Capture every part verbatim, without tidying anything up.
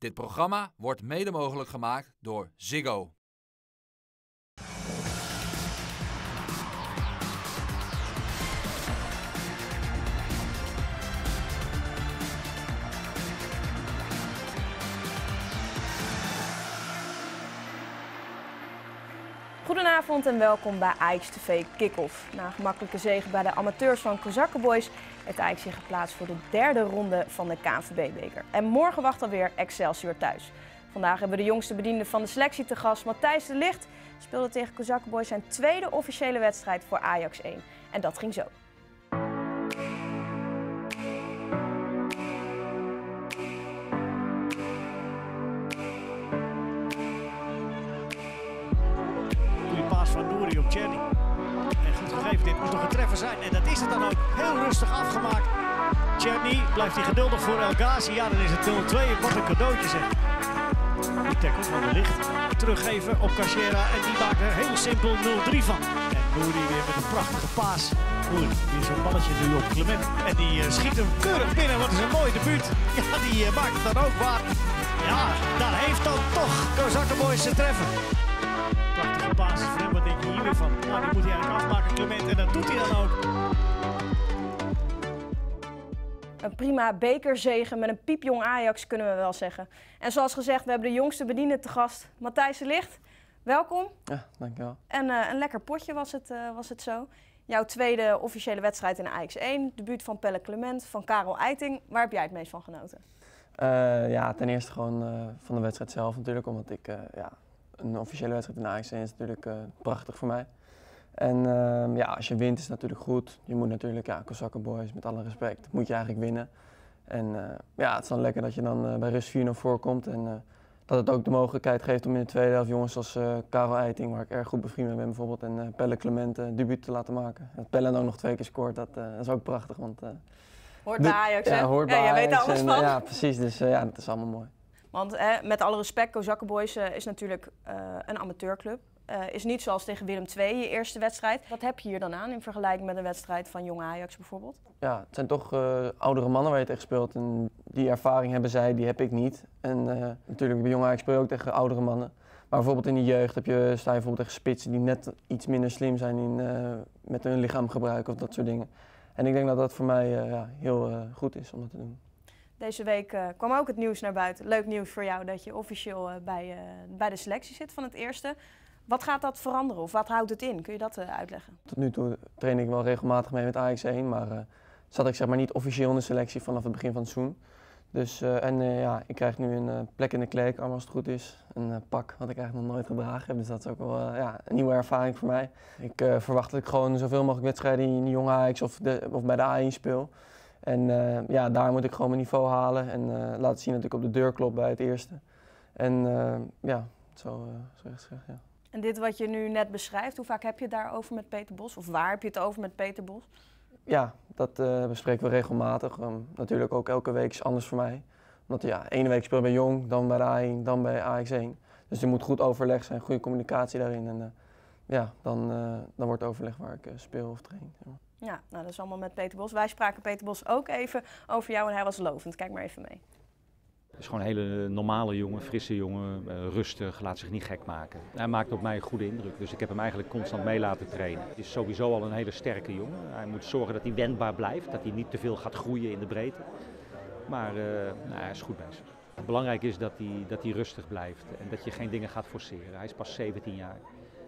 Dit programma wordt mede mogelijk gemaakt door Ziggo. Goedenavond en welkom bij Ajax T V Kick-Off. Na een gemakkelijke zege bij de amateurs van Kozakkenboys heeft Ajax zich geplaatst voor de derde ronde van de K N V B-beker. En morgen wacht alweer Excelsior thuis. Vandaag hebben we de jongste bediende van de selectie te gast, Matthijs de Ligt. Speelde tegen Kozakkenboys zijn tweede officiële wedstrijd voor Ajax één. En dat ging zo. Van Nouri op Tjerni. En goed gegeven, dit moet toch een treffer zijn. En dat is het dan ook. Heel rustig afgemaakt. Tjerni blijft hij geduldig voor El Ghazi. Ja, dan is het nul twee. Wat een cadeautje zeg. Die tackle van de Ligt. Teruggeven op Cachera. En die maakt er heel simpel nul drie van. En Nouri weer met een prachtige paas. Nouri, weer zo'n balletje nu op Clement. En die uh, schiet hem keurig binnen. Wat is een mooi debuut. Ja, die uh, maakt het dan ook waar. Ja, daar heeft dan toch Kozakkenboys zijn treffer. Prachtige paas voor hem, wat denk je hier weer van? Nou, die moet hij eigenlijk afmaken, Clement, en dat doet hij dan ook. Een prima bekerzege met een piepjong Ajax, kunnen we wel zeggen. En zoals gezegd, we hebben de jongste bediende te gast, Matthijs de Ligt. Welkom. Ja, dankjewel. En uh, een lekker potje was het, uh, was het zo. Jouw tweede officiële wedstrijd in Ajax één, debuut van Pelle Clement, van Karel Eiting. Waar heb jij het meest van genoten? Uh, ja, ten eerste gewoon uh, van de wedstrijd zelf natuurlijk, omdat ik... Uh, ja, een officiële wedstrijd in Ajax is natuurlijk uh, prachtig voor mij. En uh, ja, als je wint is het natuurlijk goed. Je moet natuurlijk, ja, Kozakkenboys, met alle respect, moet je eigenlijk winnen. En uh, ja, het is dan lekker dat je dan uh, bij rust vier nul voorkomt. En uh, dat het ook de mogelijkheid geeft om in de tweede helft jongens als uh, Karel Eiting, waar ik erg goed bevriend mee ben bijvoorbeeld, en uh, Pelle Clement uh, debuut te laten maken. Dat Pelle dan ook nog twee keer scoort, dat, uh, dat is ook prachtig. Want, uh, hoort bij Ajax, hè? Ja, hoort bij ja, jij Ajax weet alles en, van. Uh, ja, precies. Dus uh, ja, dat is allemaal mooi. Want eh, met alle respect, Kozakkenboys uh, is natuurlijk uh, een amateurclub. Uh, is niet zoals tegen Willem twee, je eerste wedstrijd. Wat heb je hier dan aan in vergelijking met een wedstrijd van Jong Ajax bijvoorbeeld? Ja, het zijn toch uh, oudere mannen waar je tegen speelt. En die ervaring hebben zij, die heb ik niet. En uh, natuurlijk bij Jong Ajax speel je ook tegen oudere mannen. Maar bijvoorbeeld in de jeugd heb je, sta je bijvoorbeeld tegen spitsen die net iets minder slim zijn in, uh, met hun lichaamgebruik of dat soort dingen. En ik denk dat dat voor mij uh, ja, heel uh, goed is om dat te doen. Deze week uh, kwam ook het nieuws naar buiten. Leuk nieuws voor jou dat je officieel uh, bij, uh, bij de selectie zit van het eerste. Wat gaat dat veranderen of wat houdt het in? Kun je dat uh, uitleggen? Tot nu toe train ik wel regelmatig mee met Ajax één, maar uh, zat ik zeg maar niet officieel in de selectie vanaf het begin van het seizoen. Dus, uh, en uh, ja, ik krijg nu een uh, plek in de kleedkamer als het goed is. Een uh, pak wat ik eigenlijk nog nooit gedragen heb, dus dat is ook wel uh, ja, een nieuwe ervaring voor mij. Ik uh, verwacht dat ik gewoon zoveel mogelijk wedstrijden in de Jong Ajax of, de, of bij de A één speel. En uh, ja, daar moet ik gewoon mijn niveau halen en uh, laten zien dat ik op de deur klop bij het eerste. En uh, ja, zo, uh, zo gezegd, ja. En dit wat je nu net beschrijft, hoe vaak heb je het daarover met Peter Bos? Of waar heb je het over met Peter Bos? Ja, dat uh, bespreken we regelmatig. Um, natuurlijk ook elke week is anders voor mij. Omdat ja, ene week speel ik bij Jong, dan bij de A één, dan bij Ajax één. Dus er moet goed overleg zijn, goede communicatie daarin. En uh, ja, dan, uh, dan wordt overleg waar ik uh, speel of train. Ja. Ja, nou, dat is allemaal met Peter Bos. Wij spraken Peter Bos ook even over jou en hij was lovend. Kijk maar even mee. Het is gewoon een hele normale jongen, frisse jongen, uh, rustig, laat zich niet gek maken. Hij maakt op mij een goede indruk, dus ik heb hem eigenlijk constant mee laten trainen. Het is sowieso al een hele sterke jongen. Hij moet zorgen dat hij wendbaar blijft, dat hij niet te veel gaat groeien in de breedte. Maar uh, nou, hij is goed bezig. Belangrijk is dat hij, dat hij rustig blijft en dat je geen dingen gaat forceren. Hij is pas zeventien jaar.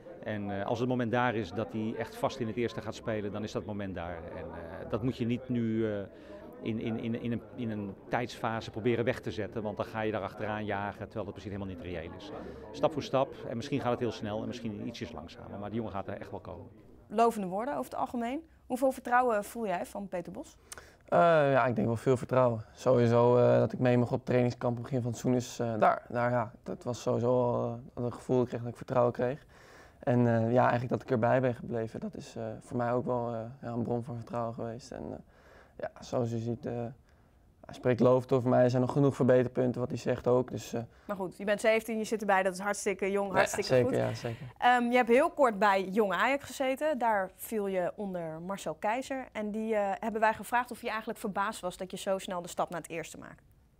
En uh, als het moment daar is dat hij echt vast in het eerste gaat spelen, dan is dat moment daar. En uh, dat moet je niet nu uh, in, in, in, in, een, in een tijdsfase proberen weg te zetten, want dan ga je daar achteraan jagen, terwijl dat misschien helemaal niet reëel is. Stap voor stap, en misschien gaat het heel snel en misschien ietsjes langzamer, maar die jongen gaat er echt wel komen. Lovende woorden over het algemeen. Hoeveel vertrouwen voel jij van Peter Bos? Uh, ja, ik denk wel veel vertrouwen. Sowieso uh, dat ik mee mag op trainingskamp op het begin van het seizoen is uh, daar. daar ja, dat was sowieso al uh, een gevoel dat ik kreeg dat ik vertrouwen kreeg. En uh, ja, eigenlijk dat ik erbij ben gebleven, dat is uh, voor mij ook wel uh, ja, een bron van vertrouwen geweest. En uh, ja, zoals je ziet, uh, hij spreekt lovend over mij. Er zijn nog genoeg verbeterpunten, wat hij zegt ook. Dus, uh, maar goed, je bent zeventien, je zit erbij, dat is hartstikke jong, hartstikke ja, zeker, goed. Ja, zeker. Um, je hebt heel kort bij Jong Ajax gezeten, daar viel je onder Marcel Keizer. En die uh, hebben wij gevraagd of je eigenlijk verbaasd was dat je zo snel de stap naar het eerste maakt.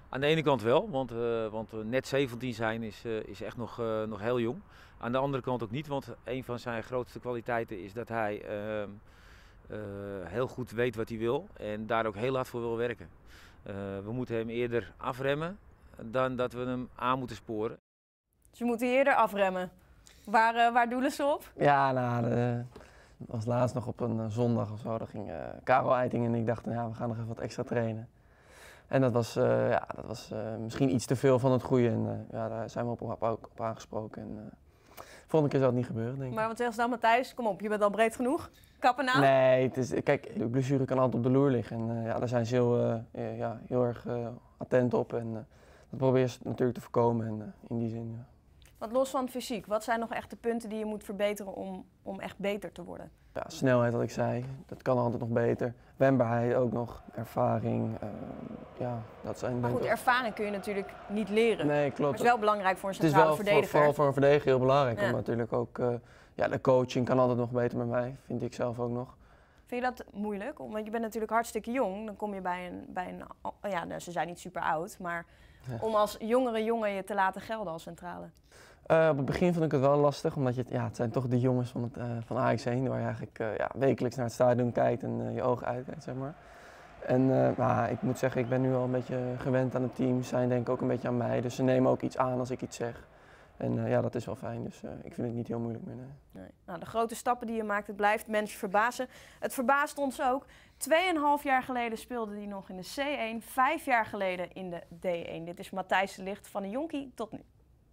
Aan de ene kant wel, want, uh, want uh, net zeventien zijn is, uh, is echt nog, uh, nog heel jong. Aan de andere kant ook niet, want een van zijn grootste kwaliteiten is dat hij uh, uh, heel goed weet wat hij wil en daar ook heel hard voor wil werken. Uh, we moeten hem eerder afremmen dan dat we hem aan moeten sporen. Dus we moeten eerder afremmen. Waar, uh, waar doelen ze op? Ja, nou, de, dat was laatst nog op een uh, zondag of zo. Daar ging uh, Karel Eiting en ik dachten, nou, ja, we gaan nog even wat extra trainen. En dat was, uh, ja, dat was uh, misschien iets te veel van het goede. En uh, ja, daar zijn we op, op, op, op aangesproken. En, uh, volgende keer zal het niet gebeuren, denk ik. Maar wat zeggen ze dan, Matthijs? Kom op, je bent al breed genoeg. Kappen aan? Nee, het is, kijk, de blessure kan altijd op de loer liggen. En uh, ja, daar zijn ze heel, uh, ja, heel erg uh, attent op. En uh, dat probeer je natuurlijk te voorkomen. En uh, in die zin, ja. Want los van het fysiek, wat zijn nog echt de punten die je moet verbeteren om, om echt beter te worden? Ja, snelheid, wat ik zei, dat kan altijd nog beter. Wendbaarheid ook nog, ervaring, uh, ja, dat zijn... Maar goed, ik... ervaring kun je natuurlijk niet leren. Nee, klopt. Maar het is wel belangrijk voor een het centrale is wel verdediger. Voor, vooral voor een verdediger heel belangrijk, ja. Maar natuurlijk ook, uh, ja, de coaching kan altijd nog beter met mij, vind ik zelf ook nog. Vind je dat moeilijk? Want je bent natuurlijk hartstikke jong, dan kom je bij een, bij een ja, nou, ze zijn niet super oud, maar ja. Om als jongere jongen je te laten gelden als centrale. Uh, op het begin vond ik het wel lastig, omdat je het, ja, het zijn toch de jongens van, het, uh, van Ajax heen, waar je eigenlijk uh, ja, wekelijks naar het stadion kijkt en uh, je ogen uitkijkt, zeg maar. En uh, nou, ik moet zeggen, ik ben nu al een beetje gewend aan het team, ze zijn denk ik ook een beetje aan mij, dus ze nemen ook iets aan als ik iets zeg. En uh, ja, dat is wel fijn, dus uh, ik vind het niet heel moeilijk meer. Nee. Nee. Nou, de grote stappen die je maakt, het blijft mensen verbazen. Het verbaast ons ook. Tweeënhalf jaar geleden speelde hij nog in de C één, vijf jaar geleden in de D één. Dit is Matthijs de Ligt, van de jonkie tot nu.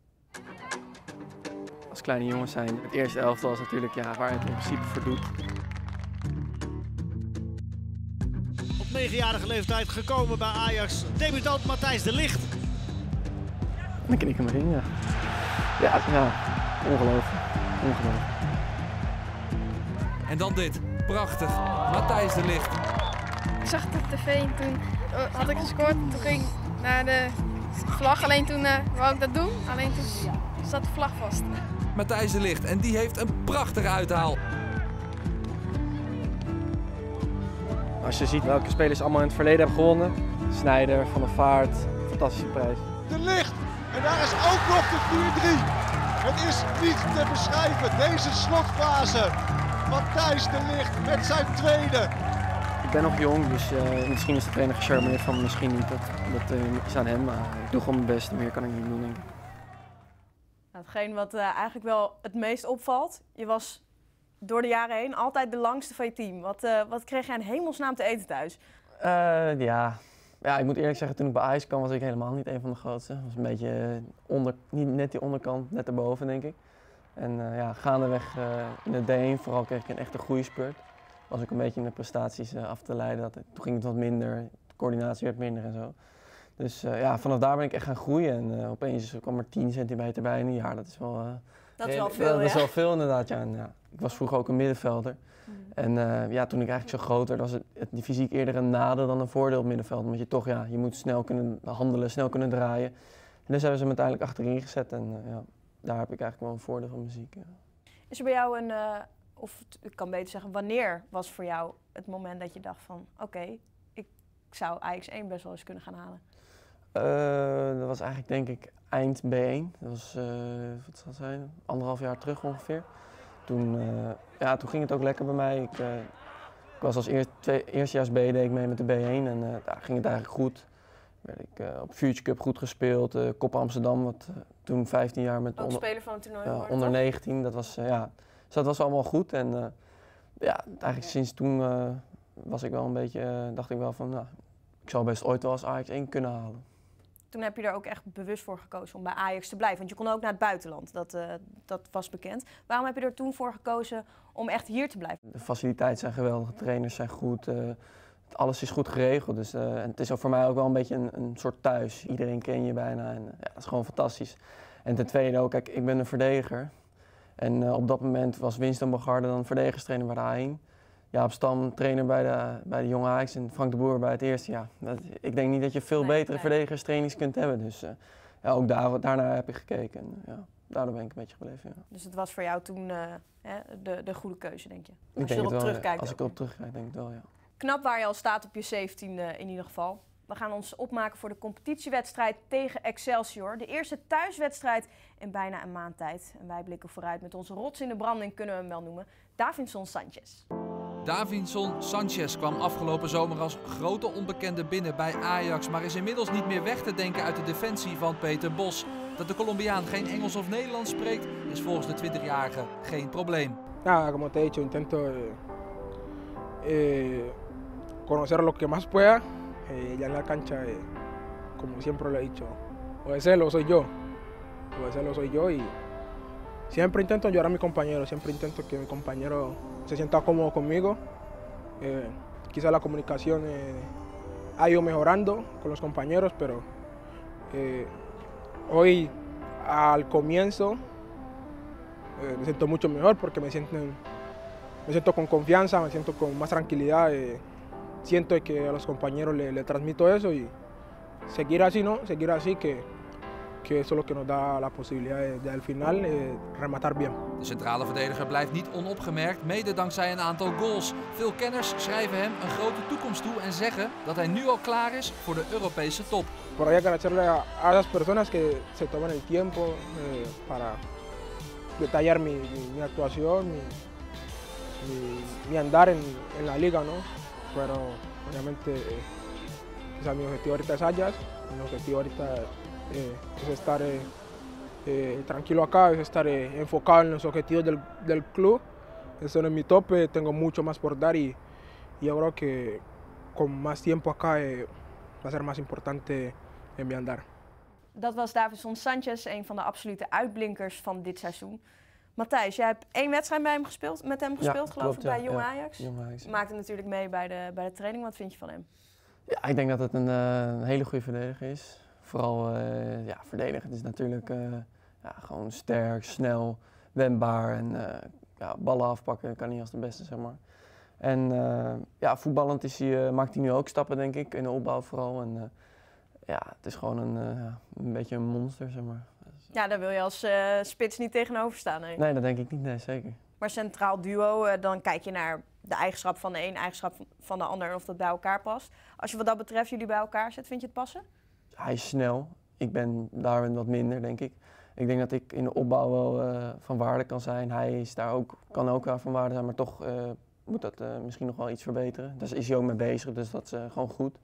Als kleine jongens zijn, het eerste elftal is natuurlijk ja, waar je het in principe voor doet. Op negenjarige leeftijd gekomen bij Ajax, debutant Matthijs de Ligt. En dan knik ik hem erin, ja. Ja, ja, ongelooflijk. Ongelooflijk. En dan dit. Prachtig. Matthijs de Ligt. Ik zag het op tv en toen had ik gescoord. Toen ging ik naar de vlag. Alleen toen uh, wou ik dat doen. Alleen toen zat de vlag vast. Matthijs de Ligt. En die heeft een prachtige uithaal. Als je ziet welke spelers allemaal in het verleden hebben gewonnen. Sneijder, Van der Vaart, fantastische prijs. De Ligt. En daar is ook nog de vier drie. Het is niet te beschrijven, deze slotfase. Matthijs de Ligt met zijn tweede. Ik ben nog jong, dus uh, misschien is de trainer gecharmeerd van misschien niet. Dat, dat uh, is aan hem, maar ik doe gewoon mijn best. Meer kan ik niet doen, denk ik. Nou, hetgeen wat uh, eigenlijk wel het meest opvalt, je was door de jaren heen altijd de langste van je team. Wat, uh, wat kreeg jij in hemelsnaam te eten thuis? Uh, ja. ja, ik moet eerlijk zeggen, toen ik bij Ajax kwam was ik helemaal niet een van de grootste. Het was een beetje onder, niet net die onderkant, net erboven denk ik. En uh, ja, gaandeweg uh, in de D één vooral kreeg ik een echte groeispurt. Was ik een beetje in de prestaties uh, af te leiden. Dat, toen ging het wat minder, de coördinatie werd minder en zo. Dus uh, ja, vanaf daar ben ik echt gaan groeien en uh, opeens kwam er tien centimeter bij in een jaar. Dat is wel, uh, dat is wel veel, dat, ja? Dat is wel veel inderdaad, ja. En, ja. Ik was vroeger ook een middenvelder. Mm. En uh, ja, toen ik eigenlijk zo groot werd, was het, het die fysiek eerder een nadeel dan een voordeel op middenveld. Omdat je toch, ja, je moet snel kunnen handelen, snel kunnen draaien. En dus hebben ze me uiteindelijk achterin gezet en uh, ja, daar heb ik eigenlijk wel een voordeel van muziek. Ja. Is er bij jou een, uh, of ik kan beter zeggen, wanneer was voor jou het moment dat je dacht van, oké, okay, ik, ik zou Ajax één best wel eens kunnen gaan halen? Uh, dat was eigenlijk denk ik eind B één, dat was uh, wat zal het zijn, anderhalf jaar terug ongeveer. Toen, uh, ja, toen ging het ook lekker bij mij. Ik, uh, ik was als eerst, twee, eerstejaars B deed ik mee met de B één en uh, daar ging het eigenlijk goed. Werd ik uh, op Future Cup goed gespeeld, uh, Kop Amsterdam, wat uh, toen vijftien jaar met ook onder, speler van het toernooi uh, geworden, onder toch? negentien, dat was, uh, ja, dus dat was allemaal goed. En uh, ja, eigenlijk sinds toen uh, was ik wel een beetje, uh, dacht ik wel van, nou, ik zal best ooit wel als Ajax één kunnen halen. Toen heb je er ook echt bewust voor gekozen om bij Ajax te blijven. Want je kon ook naar het buitenland, dat, uh, dat was bekend. Waarom heb je er toen voor gekozen om echt hier te blijven? De faciliteiten zijn geweldig, de trainers zijn goed, uh, alles is goed geregeld. Dus, uh, en het is ook voor mij ook wel een beetje een, een soort thuis. Iedereen ken je bijna en uh, ja, dat is gewoon fantastisch. En ten tweede ook, kijk, ik ben een verdediger. En uh, op dat moment was Winston Bogarde dan verdedigingstrainer bij de A één. Jaap Stam trainer bij de, bij de Jonge Ajax en Frank de Boer bij het eerste. Ja, dat, ik denk niet dat je veel nee, betere nee. verdedigingstrainings kunt hebben. Dus uh, ja, ook daar, daarna heb ik gekeken en ja, daardoor ben ik een beetje gebleven. Ja. Dus het was voor jou toen uh, hè, de, de goede keuze, denk je? Als Ik je denk erop het wel, terugkijkt. ja. Als ik erop terugkijk, denk ik wel, ja. Knap waar je al staat op je zeventiende in ieder geval. We gaan ons opmaken voor de competitiewedstrijd tegen Excelsior. De eerste thuiswedstrijd in bijna een maand tijd. En wij blikken vooruit met onze rots in de branding, kunnen we hem wel noemen, Davinson Sanchez. Davinson Sanchez kwam afgelopen zomer als grote onbekende binnen bij Ajax, maar is inmiddels niet meer weg te denken uit de defensie van Peter Bos. Dat de Colombiaan geen Engels of Nederlands spreekt, is volgens de twintigjarige geen probleem. Nada, como te he dicho, intento eh, conocer lo que más pueda. Eh, ya en la cancha, eh, como siempre lo he dicho, o de celo soy yo, o de celo soy yo y siempre intento ayudar a mi compañero, siempre intento que mi compañero se sienta cómodo conmigo. Eh, quizá la comunicación eh, ha ido mejorando con los compañeros, pero eh, hoy al comienzo eh, me siento mucho mejor porque me siento, me siento con confianza, me siento con más tranquilidad. Eh, siento que a los compañeros le, le transmito eso y seguir así, ¿no? Seguir así que, que eso es lo que nos da la posibilidad de, de al final eh, rematar bien. De centrale verdediger blijft niet onopgemerkt, mede dankzij een aantal goals. Veel kenners schrijven hem een grote toekomst toe en zeggen dat hij nu al klaar is voor de Europese top. Por ahí agradecerle a, a esas personas que se toman el tiempo eh, para detallar mi, mi, mi actuación, mi, mi, mi andar en, en la liga, ¿no? Pero obviamente eh, o sea, mi objetivo ahorita es Ajax, mi objetivo ahorita eh, es estar eh, eh, tranquilo acá, es estar eh, enfocado en los objetivos del, del club. Eso no es mi tope, tengo mucho más por dar y, y yo creo que con más tiempo acá eh, va a ser más importante en mi andar. Dat was Davinson Sanchez, een van de absolute uitblinkers van dit seizoen. Matthijs, jij hebt één wedstrijd bij hem gespeeld, met hem gespeeld, ja, geloof klopt, ik, bij ja, Jong ja, Ajax. Jong Ajax. Maakte natuurlijk mee bij de, bij de training. Wat vind je van hem? Ja, ik denk dat het een, uh, een hele goede verdediger is. Vooral uh, ja, verdediger. Het is natuurlijk uh, ja, gewoon sterk, snel, wendbaar en uh, ja, ballen afpakken kan niet als de beste, zeg maar. En uh, ja, voetballend is hij, uh, maakt hij nu ook stappen, denk ik, in de opbouw vooral. En, uh, ja, het is gewoon een, uh, een beetje een monster, zeg maar. Ja, daar wil je als uh, spits niet tegenover staan. Nee. nee, dat denk ik niet, nee, zeker. Maar centraal duo, uh, dan kijk je naar de eigenschap van de een, eigenschap van de ander en of dat bij elkaar past. Als je wat dat betreft jullie bij elkaar zet, vind je het passen? Hij is snel. Ik ben daarin wat minder, denk ik. Ik denk dat ik in de opbouw wel uh, van waarde kan zijn. Hij is daar ook, kan ook wel van waarde zijn, maar toch uh, moet dat uh, misschien nog wel iets verbeteren. Daar is hij ook mee bezig, dus dat is uh, gewoon goed.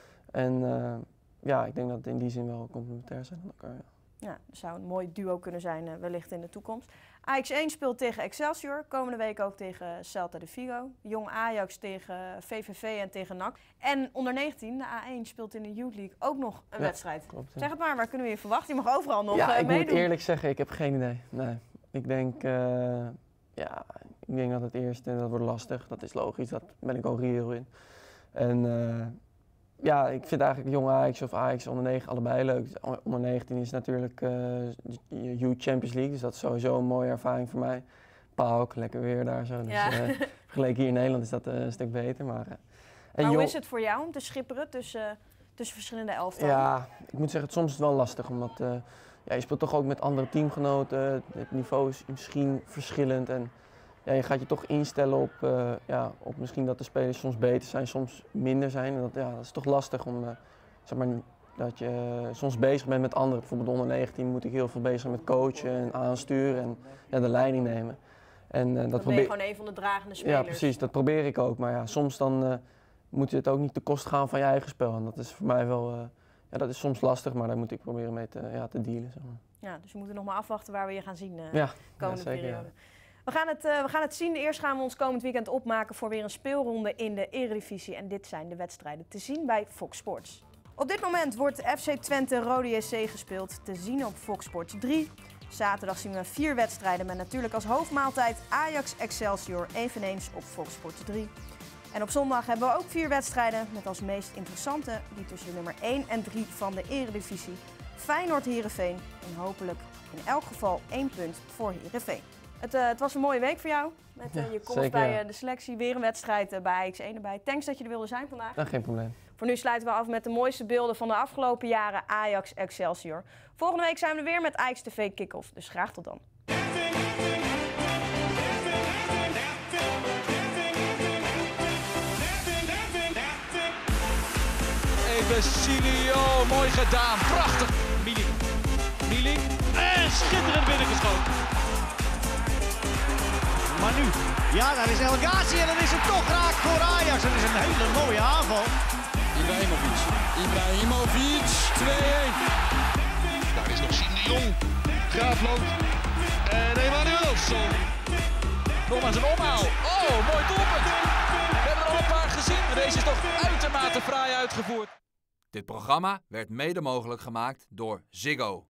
En uh, ja, ik denk dat het in die zin wel complementair zijn aan elkaar. Ja. Ja, dat zou een mooi duo kunnen zijn, uh, wellicht in de toekomst. Ajax één speelt tegen Excelsior, komende week ook tegen Celta de Vigo. Jong Ajax tegen V V V en tegen N A C. En onder negentien, de A één, speelt in de Youth League ook nog een ja, wedstrijd. Klopt, ja. Zeg het maar, waar kunnen we je verwachten? Je mag overal nog ja, uh, ik meedoen. Ik moet eerlijk zeggen, ik heb geen idee. Nee. Ik denk, uh, ja, ik denk dat het eerste, dat wordt lastig. Dat is logisch, daar ben ik ook reëel in. En uh, ja, ik vind eigenlijk Jong Ajax of Ajax onder negen allebei leuk. Onder negentien is natuurlijk uh, Youth Champions League, dus dat is sowieso een mooie ervaring voor mij. Pauk, lekker weer daar zo. Dus ja. uh, vergeleken hier in Nederland is dat uh, een stuk beter. Maar, uh, en maar hoe is het voor jou om te schipperen tussen, uh, tussen verschillende elftallen? Ja, ik moet zeggen, soms is het wel lastig, omdat uh, ja, je speelt toch ook met andere teamgenoten. Het niveau is misschien verschillend en ja, je gaat je toch instellen op, uh, ja, op misschien dat de spelers soms beter zijn, soms minder zijn. En dat, ja, dat is toch lastig om, uh, zeg maar, dat je uh, soms bezig bent met anderen. Bijvoorbeeld onder negentien moet ik heel veel bezig zijn met coachen en aansturen en ja, de leiding nemen. En, uh, dat dan ben je gewoon een van de dragende spelers. Ja, precies, dat probeer ik ook. Maar ja, soms dan uh, moet het ook niet te kost gaan van je eigen spel. En dat is voor mij wel, uh, ja, dat is soms lastig, maar daar moet ik proberen mee te, ja, te dealen. Zeg maar. Ja, dus we moeten nog maar afwachten waar we je gaan zien uh, ja, de komende ja, zeker, periode. Ja. We gaan, het, uh, we gaan het zien. Eerst gaan we ons komend weekend opmaken voor weer een speelronde in de Eredivisie. En dit zijn de wedstrijden te zien bij Fox Sports. Op dit moment wordt F C Twente Rode J C gespeeld, te zien op Fox Sports drie. Zaterdag zien we vier wedstrijden met natuurlijk als hoofdmaaltijd Ajax Excelsior, eveneens op Fox Sports drie. En op zondag hebben we ook vier wedstrijden met als meest interessante die tussen nummer één en drie van de Eredivisie. Feyenoord Heerenveen en hopelijk in elk geval één punt voor Heerenveen. Het, uh, het was een mooie week voor jou. Met uh, je komst bij uh, de selectie. Weer een wedstrijd uh, bij Ajax één erbij. Thanks dat je er wilde zijn vandaag. Ja, geen probleem. Voor nu sluiten we af met de mooiste beelden van de afgelopen jaren Ajax Excelsior. Volgende week zijn we er weer met Ajax T V Kick-Off. Dus graag tot dan. Even Basilio, mooi gedaan, prachtig. Milik. Milik. En schitterend binnengeschoten. Maar nu, ja, daar is El Ghazi en dan is het toch raak voor Ajax. Dat is een hele mooie aanval. Ibrahimovic. Ibrahimovic, twee-een. Daar is nog Siem de Jong. Graafland. En Emanuelsson. Nogmaals een omhaal. Oh, mooi doelpunt. We hebben er al een paar gezien, maar deze is toch uitermate fraai uitgevoerd. Dit programma werd mede mogelijk gemaakt door Ziggo.